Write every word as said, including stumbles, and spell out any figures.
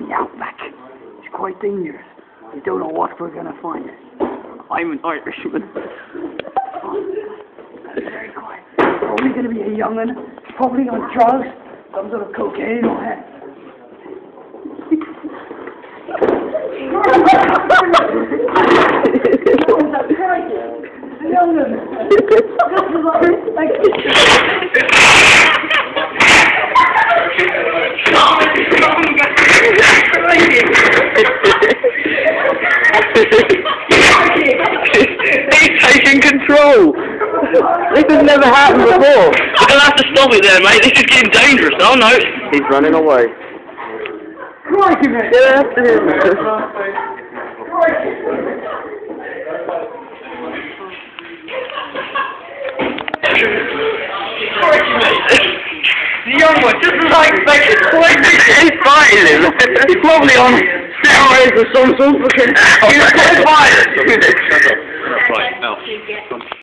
the outback. It's quite dangerous. You don't know what we're going to find. I'm an Irishman. Very quiet. Probably going to be a young'un. Probably on drugs. Some sort of cocaine or head. Young'un. He's taking control. This has never happened before. We're gonna have to stop it there, mate. This is getting dangerous. Oh no. He's running away. Crikey, mate. Get after him. Crikey, mate. The young one, just as I expected. He's fighting him. He's probably on steroids or some sort because he's quite violent. Right, now.